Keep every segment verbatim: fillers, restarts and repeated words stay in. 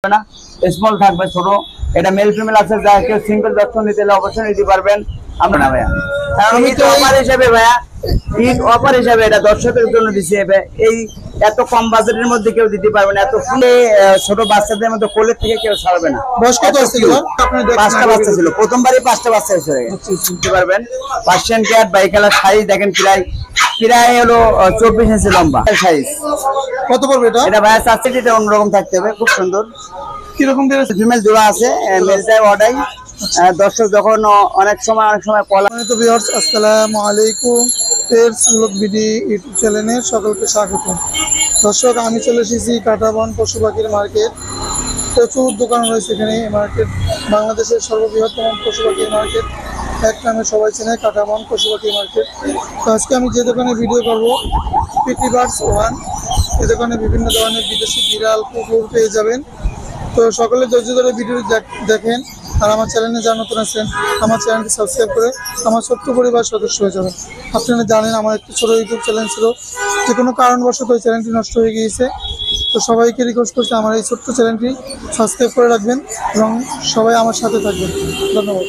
না, স্মল থাকবে ছোট। এটা মেল ফিমেল আছে, যা কেউ সিঙ্গেল দর্শন নিতে হলে অবশ্যই নিতে পারবেন আমরা না ভাইয়া। কারণ ঈদ অফার হিসেবে ভাইয়া, ঈদ অফার হিসেবে এটা দর্শকের জন্য দিচ্ছি। এই এত কম বাজেটের মধ্যে কেউ দিতে পারবে না, এত ছোট বাচ্চাদের মধ্যে কোলের থেকে কেউ ছাড়বে না। বয়স কত ছিল? পাঁচটা বাচ্চা ছিল, প্রথমবারই পাঁচটা বাচ্চা হয়েছে। দিতে পারবেন Persian cat bicolour size দেখেন, প্রায় প্রায় হলো চব্বিশ ইঞ্চি লম্বা সাইজ। কত পড়বে এটা? এটা ভাইয়া চাচ্ছি এটা অন্যরকম থাকতে হবে, খুব সুন্দর। কিরকম ফিমেল জোড়া আছে, মেলটাই অর্ডাই। দর্শক যখন অনেক সময় অনেক সময় কলা। তো ভিউয়ার্স, আসসালামু আলাইকুম। পেটস ব্লগ বিডি ইউটিউব চ্যানেলে সকলকে স্বাগত। দর্শক, আমি চলে এসেছি কাটাবন পশু পাখির মার্কেট। প্রচুর দোকান রয়েছে এখানে। মার্কেট বাংলাদেশের সর্ববৃহত্তম পশু পাখির মার্কেট, এক নামে সবাই চেনে, কাটাবন পশু পাখির মার্কেট। তো আজকে আমি যে দোকানে ভিডিও করবো, পিটি বার্ডস ওয়ান। এ দোকানে বিভিন্ন ধরনের বিদেশি বিড়াল কুকুর পেয়ে যাবেন। তো সকলে ধৈর্য ধরে ভিডিও দেখেন। আর আমার চ্যানেলে যারা নতুন আছেন, আমার চ্যানেলটি সাবস্ক্রাইব করে আমার ছোট্ট পরিবার সদস্য হয়ে যাবেন। আপনারা জানেন আমার একটি ছোটো ইউটিউব চ্যানেল ছিল, যে কোনো কারণবশত ওই চ্যানেলটি নষ্ট হয়ে গিয়েছে। তো সবাইকে রিকোয়েস্ট করছি আমার এই ছোট্ট চ্যানেলটি সাবস্ক্রাইব করে রাখবেন এবং সবাই আমার সাথে থাকবেন। ধন্যবাদ।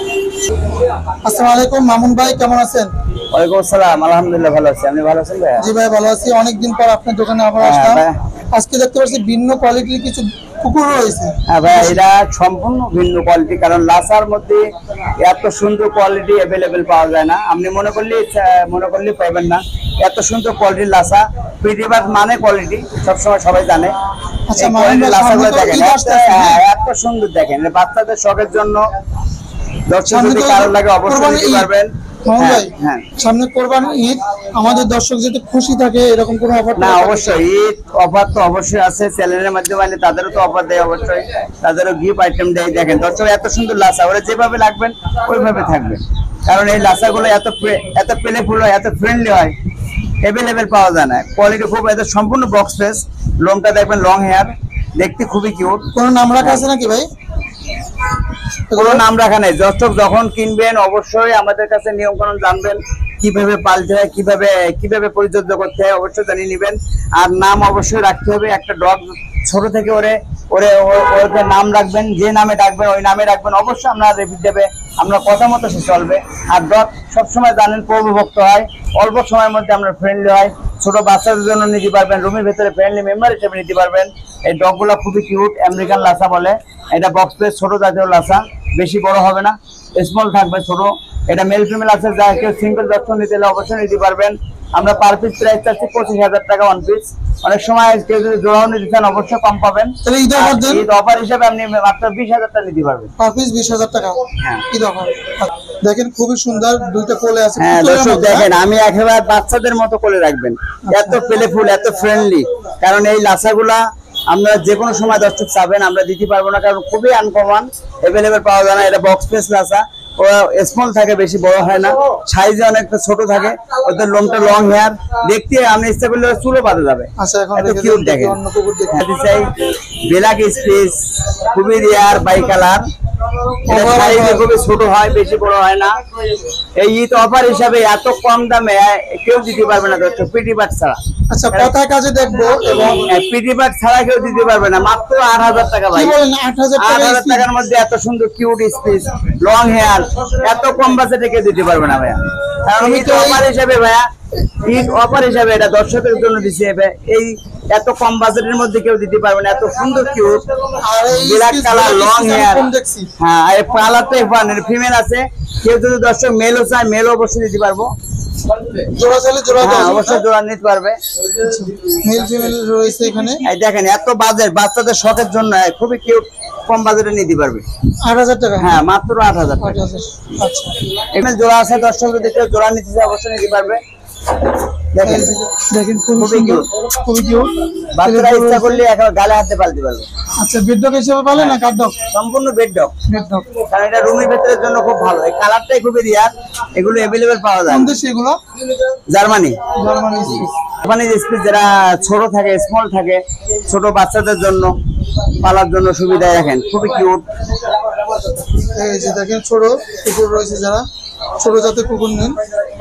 আসসালামু আলাইকুম মামুন ভাই, কেমন আছেন? ওয়ালাইকুম আসসালাম, আলহামদুলিল্লাহ ভালো আছি। আপনি ভালো আছেন ভাই? জি ভাই, ভালো আছি। অনেকদিন পর আপনার দোকানে আবার আসলাম। আজকে দেখতে পাচ্ছি ভিন্ন কোয়ালিটির কিছু কুকুর রয়েছে। হ্যাঁ ভাই, এটা সম্পূর্ণ ভিন্ন কোয়ালিটি। কারণ লাসার মধ্যে এত সুন্দর কোয়ালিটি অ্যাভেলেবেল পাওয়া যায় না। আপনি মনে করলে মনে করলে পাইবেন না, এত সুন্দর কোয়ালিটির লাসা। পৃথিবীর মানে কোয়ালিটি সবসময় সবাই জানে। আচ্ছা, লাসাগুলো দেখেন এত সুন্দর, দেখেন বাচ্চাদের শখের জন্য। দর্শক যদি কারো লাগে অবশ্যই নিতে পারবেন। সামনে কোরবানি ঈদ, আমাদের দর্শক যাতে খুশি থাকে এরকম কোনো অফার না? অবশ্যই ঈদ অফার তো অবশ্যই আছে। চ্যানেলের মাধ্যমে আইলে তাদেরও তো অফার দেয়, অবশ্যই তাদেরও গিফট আইটেম দেয়। দেখেন দর্শক, এত সুন্দর লাসা, ওরা যেভাবে লাগবেন ওইভাবে থাকবে। কারণ এই লাসাগুলো এত এত প্লেফুল হয়, এত ফ্রেন্ডলি হয়, অ্যাভেলেবেল পাওয়া যায় না। কোয়ালিটি খুব, এত সম্পূর্ণ বক্স ফেস। লোমটা দেখবেন লং হেয়ার, দেখতে খুবই কিউট। কোনো নাম রাখা আছে নাকি ভাই? কোনো নাম রাখা নেই। দর্শক যখন কিনবেন অবশ্যই আমাদের কাছে নিয়ম কানুন জানবেন, কিভাবে পালতে হয়, কিভাবে কিভাবে পরিচর্যা করতে হয়, অবশ্যই জানিয়ে নেবেন। আর নাম অবশ্যই রাখতে হবে। একটা ডগ ছোট থেকে ওরে ওরে ওকে নাম রাখবেন, যে নামে ডাকবেন ওই নামে রাখবেন। অবশ্যই আপনার রেপিট দেবে, আপনার কথা মতো সে চলবে। আর ডগ সবসময় জানেন প্রভুভক্ত হয়, অল্প সময়ের মধ্যে আপনার ফ্রেন্ডলি হয়। ছোট বাচ্চাদের জন্য নিতে পারবেন, রুমের ভেতরে ফ্রেন্ডলি মেম্বার হিসেবে নিতে পারবেন। এই ডগগুলো খুবই কিউট, আমেরিকান লাসা বলে। এটা বক্স পেস ছোট জাতীয় লাসা, বেশি বড় হবে না, স্মল থাকবে, ছোট। এটা মেল ফিমেল আছে, যা কেউ সিঙ্গেল দর্শন নিতে হলে অবশ্যই নিতে পারবেন। আমরা পার পিস প্রাইস চাচ্ছি পঁচিশ হাজার টাকা ওয়ান পিস। অনেক সময় কেউ যদি জোড়াও নিতে চান অবশ্যই কম পাবেন। ঈদ অফার হিসেবে আপনি মাত্র বিশ হাজার টাকা নিতে পারবেন। পার পিস বিশ হাজার টাকা ঈদ অফার। দেখেন খুবই সুন্দর, দুইটা কোলে আছে। হ্যাঁ দর্শক দেখেন, আমি একেবারে বাচ্চাদের মতো কোলে রাখবেন, এত প্লেফুল, এত ফ্রেন্ডলি। কারণ এই লাসাগুলা আমরা যে কোনো সময় দর্শক চাবেন, আমরা দিতে পারবো না, কারণ খুবই আনকমন, অ্যাভেলেবেল পাওয়া যায় না। এটা বক্স পেস লাসা, ওরা স্মল থাকে, বেশি বড় হয় না, সাইজে অনেকটা ছোট থাকে। ওদের লোমটা লং হেয়ার, দেখতে আমি ইচ্ছা করলে চুলও বাঁধা যাবে। আচ্ছা, এখন কিউট দেখেন। ব্ল্যাক স্পেস, খুবই রেয়ার বাই কালার। সাইজে খুবই ছোট হয়, বেশি বড় হয় না। এই ঈদ অফার হিসাবে এত কম দামে কেউ দিতে পারবে না দর্শক, পিটি বাট ছাড়া। আচ্ছা, কথায় কাজে দেখবো এবং পিটি বাট ছাড়া কেউ দিতে পারবে না। মাত্র আট হাজার টাকা ভাই, আট হাজার টাকার মধ্যে এত সুন্দর কিউট স্পেস, লং হেয়ার, এত কম বাজেটে কেউ দিতে পারবে না ভাইয়া। কারণ ঈদ অফার হিসাবে ভাইয়া, ঈদ অফার হিসাবে এটা দর্শকের জন্য দিচ্ছে। এই এত কম বাজেটের মধ্যে কেউ দিতে পারবে না, এত সুন্দর cute black colour, long hair. হ্যাঁ, এই কালারটা ফিমেল আছে। কেউ যদি দর্শক মেলও চায়, মেলও অবশ্যই দিতে পারবো। জোড়া চাইলে জোড়া অবশ্যই জোড়া নিতে পারবে। মেল ফিমেল রয়েছে এখানে। এই দেখেন এত বাজেট, বাচ্চাদের শখের জন্য খুবই কিউট, কম বাজেটে নিতে পারবে। আট হাজার টাকা? হ্যাঁ, মাত্র আট হাজার টাকা। আচ্ছা, এখানে জোড়া আছে, দর্শক যদি কেউ জোড়া নিতে চায় অবশ্যই নিতে পারবে। দেখেন দেখেন খুবই কিউট, খুবই কিউট। বাচ্চারা ইচ্ছা করলে এখন গালে হাতে পালতে পারবে। আচ্ছা, বেড ডগ হিসেবে পালে না কাট ডগ? সম্পূর্ণ বেড ডগ। বেড ডগ, কারণ এটা রুমের ভেতরের জন্য খুব ভালো। এই কালারটাই খুবই রিয়ার, এগুলো অ্যাভেলেবেল পাওয়া যায়। কোন দেশে এগুলো? জার্মানি। জার্মানি জার্মানি স্পিচ, যারা ছোট থাকে, স্মল থাকে, ছোট বাচ্চাদের জন্য পালার জন্য সুবিধা। দেখেন খুবই কিউট। এই যে দেখেন ছোট কুকুর রয়েছে, যারা ছোট জাতের কুকুর নেন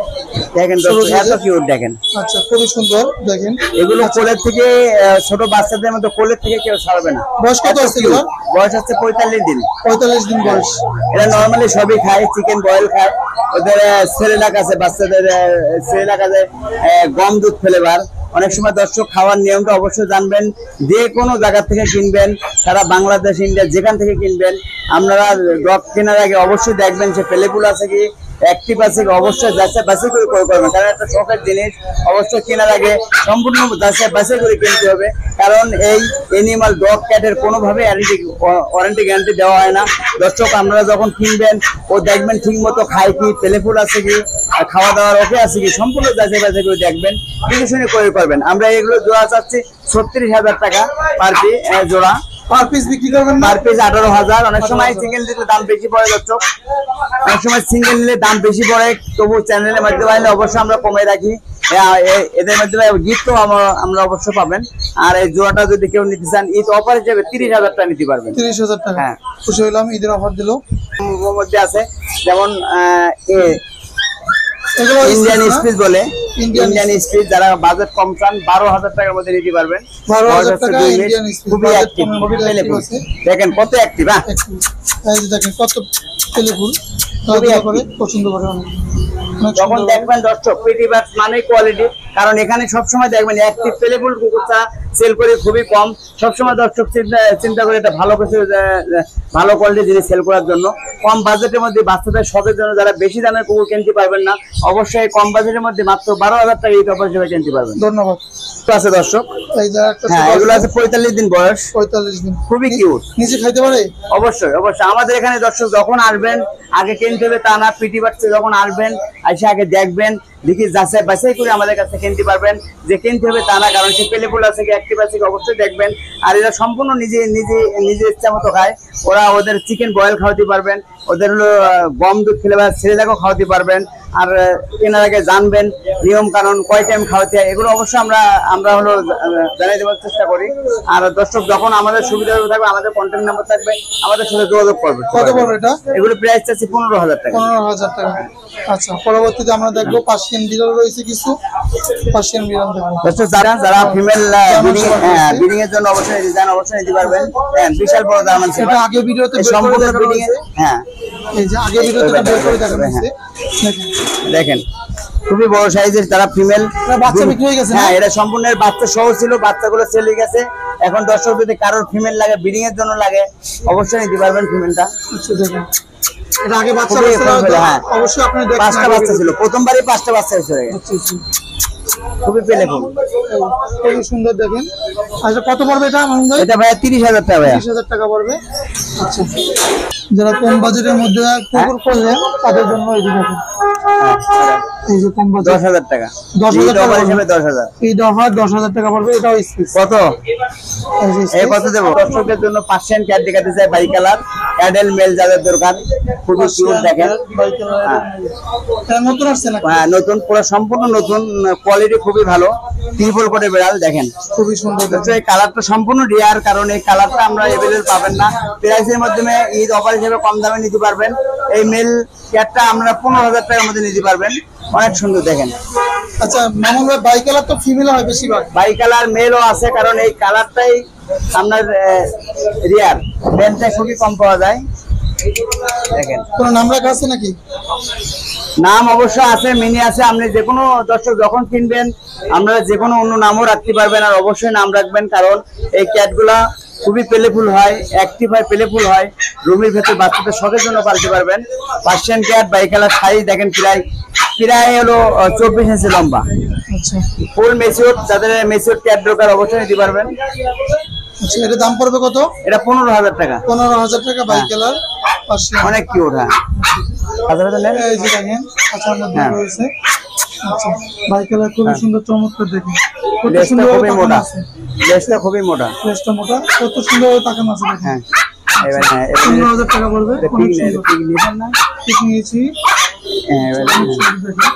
দেখেন ছোট দর্শক, এত size-এর। কিউট দেখেন। আচ্ছা, খুবই সুন্দর দেখেন। এগুলো কোলের থেকে আহ, ছোট বাচ্চাদের মধ্যে কোলের থেকে কেউ ছাড়বে না। বয়স কত এত আছে cute। এগুলোর? বয়স হচ্ছে পঁয়তাল্লিশ দিন। পঁয়তাল্লিশ দিন বয়স। এরা নর্মালি সবই খায়, চিকেন বয়েল খায়। ওদের সেরেলাক আছে, বাচ্চাদের সেরেলাক আছে আহ, গম দুধ ফ্লেভার। অনেক সময় দর্শক খাওয়ার নিয়মটা অবশ্যই জানবেন। যে কোনো জায়গা থেকে কিনবেন, সারা বাংলাদেশ ইন্ডিয়া যেখান থেকে কিনবেন, আপনারা ডগ কেনার আগে অবশ্যই দেখবেন সে পেলেপুল আছে কি, অ্যাক্টিভ আছে কি, অবশ্যই যাচাই বাছাই করে ক্রয় করবেন। কারণ একটা শখের জিনিস, অবশ্যই কেনার আগে সম্পূর্ণ যাচাই বাছাই করে কিনতে হবে। কারণ এই এনিমাল ডগ ক্যাটের কোনোভাবে ওয়ারেন্টি গ্যারান্টি দেওয়া হয় না। দর্শক আপনারা যখন কিনবেন ও দেখবেন ঠিক মতো খায় কি, পেলেফুল আছে কি, আর খাওয়া দাওয়ার ওকে আছে কি, সম্পূর্ণ যাচাই বাছাই করে দেখবেন, দেখে শুনে ক্রয় করবেন। আমরা এগুলো জোড়া চাচ্ছি ছত্রিশ হাজার টাকা পার পি জোড়া। পার পিস বিক্রি করবেন না? পার পিস আঠারো হাজার। অনেক সময় সিঙ্গেল দিলে দাম বেশি পড়ে দর্শক, অনেক সময় সিঙ্গেল নিলে দাম বেশি পড়ে। তবু চ্যানেলের মাধ্যমে আসলে অবশ্যই আমরা কমে রাখি। এ- এ- এদের মাধ্যমে গিফটও আমরা অবশ্যই পাবেন। আর এই জোড়াটা যদি কেউ নিতে চান, ঈদ অফার হিসেবে তিরিশ হাজার টাকা নিতে পারবেন। তিরিশ হাজার টাকা। হ্যাঁ। খুশি হলাম, ঈদের অফার দিল। ওর মধ্যে আছে যেমন আহ, এ এগুলো ইন্ডিয়ান স্পিচ না? স্পিচ বলে, Indian ইন্ডিয়ান স্পিচ যারা বাজেট কম চান বারো হাজার টাকার মধ্যে নিতে পারবেন। বারো বয়স হাজার হচ্ছে টাকা দুই মিনিট, ইন্ডিয়ান স্পিচ। খুবই বাজেট অ্যাক্টিভ, কমের খুবই মধ্যে পেলেফুল। active আছে। দেখেন কত অ্যাক্টিভ। হ্যাঁ, একটু এই যে দেখেন কত পেলেফুল, খুবই খেলাধুলা করে, active। পছন্দ করে অনেক। অনেক যখন সুন্দর। দেখবেন দর্শক পেটি বাস মানে কোয়ালিটি, কারণ এখানে সবসময় দেখবেন অ্যাক্টিভ পেলেফুল কুকুরটা সেল করে খুবই কম। সবসময় দর্শক চিন্তা চিন্তা করে এটা ভালো কিছু আহ, ভালো কোয়ালিটি জিনিস সেল করার জন্য। কম বাজেটের মধ্যে বাচ্চাদের শখের জন্য যারা বেশি দামের কুকুর কিনতে পারবেন না, অবশ্যই কম বাজেটের মধ্যে মাত্র বারো হাজার টাকা এই অফার হিসেবে কিনতে পারবেন। ধন্যবাদ। তো আছে দর্শক, এই যে একটা হ্যাঁ ছোট এগুলো আছে, আছে পঁয়তাল্লিশ দিন বয়স, পঁয়তাল্লিশ দিন। খুবই কিউট। নিচে খাইতে পারে? অবশ্যই অবশ্যই আমাদের এখানে দর্শক যখন আসবেন আগে কিনতে হবে তা না, পিটি বাচ্চা যখন আসবেন এসে আগে দেখবেন, দেখি যাচাই বাছাই করে আমাদের কাছে কিনতে পারবেন। যে কিনতে হবে তা না, কারণ সে পেলেফুল আছে কি, অ্যাক্টিভ আছে কি, অবশ্যই দেখবেন। আর এরা সম্পূর্ণ নিজে নিজে নিজের ইচ্ছা মতো খায়। ওরা ওদের চিকেন বয়েল খাওয়াতে পারবেন, ওদের হলো আহ, গম দুধ ফ্লেভার ছেলেটাকেও খাওয়াতে পারবেন। আর আহ, কেনার আগে জানবেন নিয়ম কানুন, কয় টাইম খাওয়াতে হয়, এগুলো অবশ্যই আমরা আমরা হলো আহ, জানিয়ে দেওয়ার চেষ্টা করি। আর দর্শক যখন আমাদের সুবিধা থাকবে, আমাদের কন্ট্যাক্ট নাম্বার থাকবে, আমাদের সাথে যোগাযোগ করবে। কত পড়বে এটা? এগুলো প্রাইস আছে পনেরো হাজার টাকা। পনেরো হাজার টাকা। আচ্ছা, পরবর্তীতে আমরা দেখবো পার্সিয়ান বিড়াল রয়েছে কিছু, পার্সিয়ান বিড়াল দেখবো। দর্শক যারা যারা ফিমেল ব্রিডিং হ্যাঁ ব্রিডিং এর জন্য অবশ্যই ডিজাইন অবশ্যই নিতে পারবেন। হ্যাঁ, বিশাল বড় জার্মান এটা শেফার্ড। আগে ভিডিওতে এই বের করে সম্পূর্ণ দেখানো ব্রিডিং হয়েছে। হ্যাঁ এই যে আগে ভিডিওতে এটা বের করে দেখানো হয়েছে। দেখেন। দেখেন খুবই বড় সাইজের তারা ফিমেল। এটা বাচ্চা বিক্রি হয়ে গেছে না? হ্যাঁ, এটা সম্পূর্ণ এর বাচ্চা সহ ছিল, বাচ্চাগুলো চলে গেছে। এখন দর্শক যদি কারোর ফিমেল লাগে, ব্রিডিং এর জন্য লাগে, অবশ্যই নিতে পারবেন ফিমেলটা। আচ্ছা, দেখেন। এটা আগে বাচ্চা খুবই বাচ্চা সুন্দর, হ্যাঁ। অবশ্যই আপনি দেখেন। পাঁচটা আগে বাচ্চা ছিল, ভিডিওতে। প্রথমবারই পাঁচটা বাচ্চা হয়েছে। আচ্ছা, আচ্ছা। খুবই পেলেফুল। খুবই সুন্দর দেখেন। আচ্ছা, কত পড়বে এটা মামুন ভাই? এটা ভাইয়া তিরিশ হাজার টাকা ভাইয়া। তিরিশ হাজার টাকা পড়বে। আচ্ছা, যারা কম বাজেটের মধ্যে কুকুর করলেন তাদের জন্য এই যে দেখেন, এই যে কম বাজেট দশ হাজার টাকা। দশ হাজার এই টাকা অফার পড়বে। হিসেবে দশ হাজার। এই অফার দশ হাজার টাকা পড়বে। এটাও স্পিচ। কত এই কত দেবো? দর্শকদের জন্য পার্সিয়ান ক্যাট দেখাতে চাই, বাই কালার অ্যাডেল মেল যাদের দরকার, খুবই কিউট দেখেন। হ্যাঁ, নতুন আসছে না? হ্যাঁ, নতুন, পুরো সম্পূর্ণ নতুন, কোয়ালিটি খুবই ভালো, ট্রিপল করে বিড়াল দেখেন। খুবই সুন্দর তো দেখেন। এই কালারটা সম্পূর্ণ রেয়ার, কারণ এই কালারটা আমরা এভেলেবল পাবেন না। প্রাইসের মাধ্যমে ঈদ অফার হিসেবে কম দামে নিতে পারবেন। এই মেল ক্যাটটা আমরা পনেরো হাজার টাকার মধ্যে নিতে পারবেন। অনেক সুন্দর দেখেন। আচ্ছা মামুন ভাই, বাই কালার তো ফিমেল হয় বেশিরভাগ। বাই কালার মেলও আছে, কারণ এই কালারটাই আপনার রেয়ার, মেলটা খুবই কম পাওয়া যায়। দেখেন কোনো নাম রাখা আছে নাকি? নাম অবশ্য আছে, মিনি আছে। আপনি যে কোনো দর্শক যখন কিনবেন আমরা যে কোনো অন্য নামও রাখতে পারবেন, আর অবশ্যই নাম রাখবেন, কারণ এই ক্যাটগুলা খুবই পেলেফুল হয়, অ্যাক্টিভ হয়, পেলেফুল হয়। রুমের ভেতর বাচ্চাদের শখের জন্য পালতে পারবেন। Persian cat bicolour size দেখেন, প্রায় প্রায় হলো চব্বিশ ইঞ্চি লম্বা, আচ্ছা, ফুল মেচিউর। যাদের মেচিউর ক্যাট দরকার অবশ্যই নিতে পারবেন। আচ্ছা, এটা দাম পড়বে কত? এটা পনেরো হাজার টাকা। পনেরো হাজার টাকা বাই কালার পার্সিয়ান। অনেক কিউট। হ্যাঁ, হাজার হাজার নেন। এই যে দেখেন কাঁচার মধ্যে হ্যাঁ। রয়েছে। আচ্ছা, বাই কালার খুবই সুন্দর, চমৎকার দেখেন। কত লেজটা সুন্দর খুবই তাকানো মোটা, আছে। লেজটা খুবই মোটা। লেজটা মোটা, কত সুন্দর তাকানো আছে দেখেন। হ্যাঁ, এবার হ্যাঁ, এবার পনেরো হাজার টাকা পড়বে। পিক অনেক নেই, সুন্দর। পিক নেবেন না। ঠিক নিয়েছি। হ্যাঁ, এবার অনেক সুন্দর দেখেন।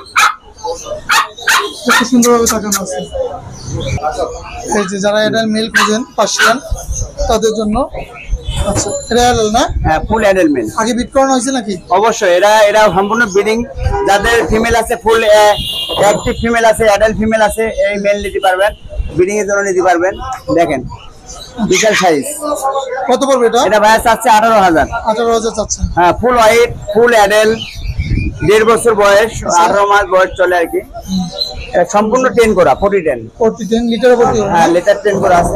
কত সুন্দরভাবে তাকানো আছে। এই যে যারা এটা মেল খুঁজেন পার্সিয়ান, তাদের জন্য আচ্ছা, এটা অ্যাডাল না? হ্যাঁ, ফুল অ্যাডাল্ট মেল। আগে বিট করানো হয়েছে নাকি? অবশ্যই এরা এরা সম্পূর্ণ ব্রিডিং, যাদের ফিমেল আছে ফুল অ্যাক্টিভ ফিমেল আছে, অ্যাডাল্ট ফিমেল আছে, এই মেল নিতে পারবেন, ব্রিডিং এর জন্য নিতে পারবেন। দেখেন বিশাল সাইজ। কত পড়বে এটা? এটা ভাইয়া চাচ্ছে আঠারো হাজার। আঠারো হাজার চাচ্ছেন? হ্যাঁ, ফুল হোয়াইট, ফুল অ্যাডাল্ট, দেড় বছর বয়স, আঠারো মাস বয়স চলে আর কি। এটা সম্পূর্ণ টেন করা, forty ten forty ten litre ভর্তি হবে? হ্যাঁ, লিটার টেন করা আছে।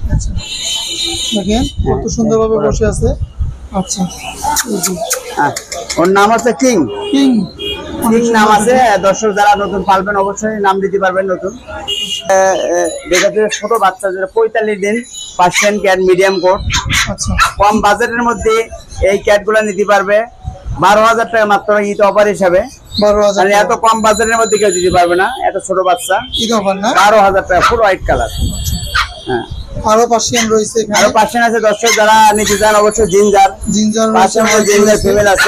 দেখেন কত সুন্দরভাবে বসে আছে। আচ্ছা, হ্যাঁ, ওর নাম হচ্ছে কিং। কিং কিং নাম আছে। দর্শক যারা নতুন পালবেন অবশ্যই নাম দিতে পারবেন নতুন। দেখাতে ছোট বাচ্চা, যেটা পঁয়তাল্লিশ দিন, পার্সিয়ান ক্যাট, মিডিয়াম কোট। আচ্ছা, কম বাজেটের মধ্যে এই ক্যাটগুলো নিতে পারবে বারো হাজার টাকা মাত্র, ঈদ অফার হিসাবে। বারো হাজার? এত কম বাজেটের মধ্যে কেউ দিতে পারবে না, এত ছোট বাচ্চা। ঈদ অফার না? বারো হাজার টাকা, ফুল হোয়াইট কালার। হ্যাঁ, আরো পার্সিয়ান রয়েছে এখানে? আরো পার্সিয়ান আছে। দর্শক যারা নিতে চান অবশ্যই ginger, ginger Persian ginger female আছে,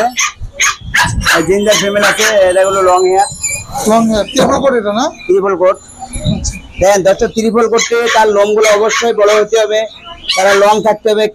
জিঞ্জার ফিমেল আছে। এটা হলো long hair, long hair, triple coat এটা না? Triple coat. দেখেন দর্শক, ট্রিপল করতে তার লোমগুলো অবশ্যই বড় হতে হবে, তারা লং থাকতে হবে,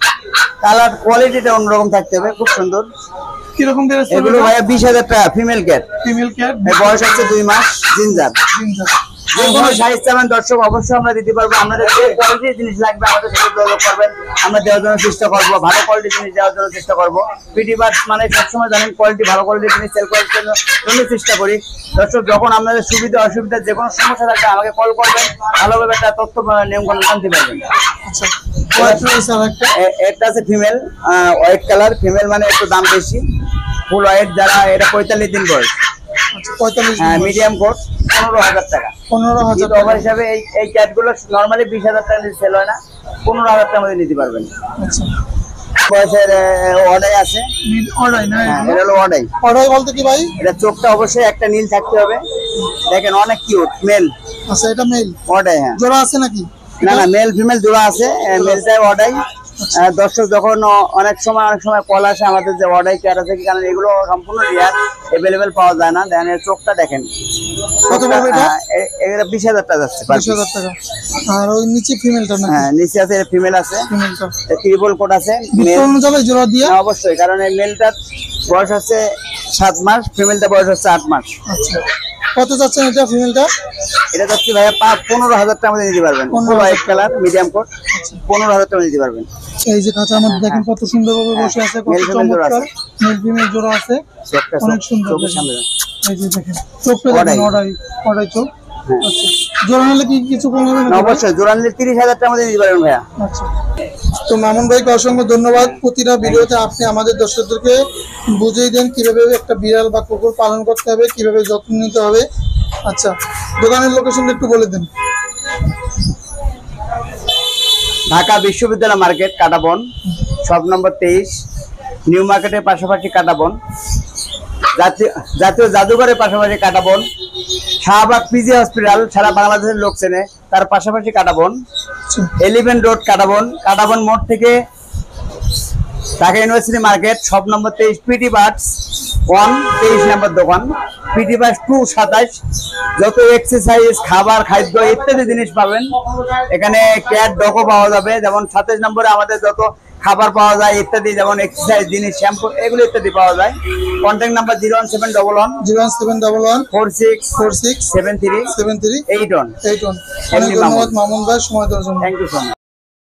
কালার কোয়ালিটিটা অন্যরকম থাকতে হবে, খুব সুন্দর। কিরকম বেরোচ্ছে এগুলো ভাইয়া বিশ হাজার টাকা, ফিমেল ক্যাট। ফিমেল ক্যাট, বয়স হচ্ছে দুই মাস, জিঞ্জার। জিঞ্জার যে কোনো সাইজ চাবেন দর্শক অবশ্যই আমরা দিতে পারবো। আমাদের যে কোয়ালিটির জিনিস লাগবে আমাদের সাথে যোগাযোগ করবেন, আমরা দেওয়ার জন্য চেষ্টা করবো, ভালো কোয়ালিটির জিনিস দেওয়ার জন্য চেষ্টা করবো। পিটি বার্ড মানে সবসময় জানেন কোয়ালিটি, ভালো কোয়ালিটির জিনিস সেল করার জন্য জন্য চেষ্টা করি। দর্শক যখন আপনাদের সুবিধা অসুবিধা যে কোনো সমস্যা থাকবে আমাকে কল করবেন, ভালোভাবে একটা তথ্য নিয়ম করে জানতে পারবেন। আচ্ছা, হোয়াইট রয়েছে আরেকটা? এ- এটা আছে ফিমেল, হোয়াইট কালার। ফিমেল মানে একটু দাম বেশি, ফুল হোয়াইট, যারা এটা পঁয়তাল্লিশ দিন বয়স। আচ্ছা, পঁয়তাল্লিশ? হ্যাঁ, মিডিয়াম কোট, পনেরো হাজার টাকা। পনেরো হাজার ঈদ অফার হিসাবে এই এই ক্যাটগুলো নর্মালি বিশ হাজার টাকা সেল হয় না, পনেরো হাজার টাকার মধ্যে নিতে পারবেন। আচ্ছা, বয়সের অর্ডাই আছে। অর্ডার না? হ্যাঁ, এটা হলো অর্ডাই। অর্ডার বলতে কি ভাই? এটা চোখটা অবশ্যই একটা নীল থাকতে হবে। দেখেন অনেক কিউট মেল। আচ্ছা, এটা মেল? অর্ডাই। হ্যাঁ, জোড়া আছে নাকি? না না, মেল ফিমেল জোড়া আছে, মেলটাই অর্ডাই। দর্শক যখন অনেক সময় অনেক সময় কল আসে আমাদের যে অর্ডাই ক্যাট আছে, কারণ এগুলো সম্পূর্ণ রিয়ার, এভেলেবেল পাওয়া যায় না। দেখেন এর চোখটা দেখেন। কত পড়বে এটা? হ্যাঁ, এ- এটা বিশ হাজার টাকা যাচ্ছে per বিশ হাজার টাকা। আর ওই নিচে ফিমেলটা না? হ্যাঁ, নিচে আছে ফিমেল আছে, ফিমেলটা ট্রিপল কোট আছে। বিক্রম যাবে জোড়া দিয়ে? হ্যাঁ, অবশ্যই, কারণ এই মেলটার বয়স হচ্ছে সাত মাস, ফিমেলটা বয়স হচ্ছে আট মাস। আচ্ছা, কত যাচ্ছেন এটা ফিমেলটা? এটা যাচ্ছে ভাইয়া পা- পনেরো হাজার টাকা মধ্যে নিতে পারবেন, পনেরো full white colour, medium coat, পনেরো হাজার টাকা নিতে পারবেন। এই যে খাঁচার মধ্যে দেখেন কত সুন্দরভাবে বসে আছে, কত মেল ফিমেল জোড়া চমৎকার। আছে। মেল ফিমেল জোড়া আছে, চোখটা অনেক চোখ- সুন্দর চোখের দেখেন। সামনে। এই যে দেখেন চোখটা দেখেন, অর্ডাই। অর্ডাই অর্ডাই চোখ। হ্যাঁ। আচ্ছা, জোড়া নিলে কি কিছু কম হবে না, নাকি? অবশ্যই জোড়া নিলে তিরিশ হাজার টাকা মধ্যে নিতে পারবেন ভাইয়া। আচ্ছা, তো মামুন ভাইকে অসংখ্য ধন্যবাদ। প্রতিটা ভিডিওতে আপনি আমাদের দর্শকদেরকে বুঝিয়ে দেন কিভাবে একটা বিড়াল বা কুকুর পালন করতে হবে, কিভাবে যত্ন নিতে হবে। আচ্ছা, দোকানের লোকেশনটা একটু বলে দেন। ঢাকা বিশ্ববিদ্যালয় মার্কেট, কাটাবন, শপ নম্বর তেইশ, নিউ মার্কেটের পাশাপাশি কাটাবন, জাতীয় জাতীয় জাদুঘরের পাশাপাশি কাটাবন, শাহবাগ পিজি হসপিটাল সারা বাংলাদেশের লোক চেনে, তার পাশাপাশি কাটাবন, আচ্ছা, এলিভেন রোড কাটাবন, কাটাবন মোড় থেকে Dhaka University market, shop number তেইশ, পিটি বার্ডস ওয়ান, তেইশ নম্বর দোকান, পিটি বার্ডস টু, সাতাশ। যত এক্সারসাইজ, খাবার, খাদ্য ইত্যাদি জিনিস পাবেন এখানে। ক্যাট ডগও পাওয়া যাবে, যেমন সাতাশ নম্বরে আমাদের যত খাবার পাওয়া যায় ইত্যাদি, যেমন এক্সারসাইজ জিনিস, শ্যাম্পু, এগুলো ইত্যাদি পাওয়া যায়। Contact number zero one seven double one zero one seven double one four six four six seven three seven three eight one. Eight one. অনেক ধন্যবাদ মামুন ভাই সময় দেওয়ার জন্য। Thank you so much.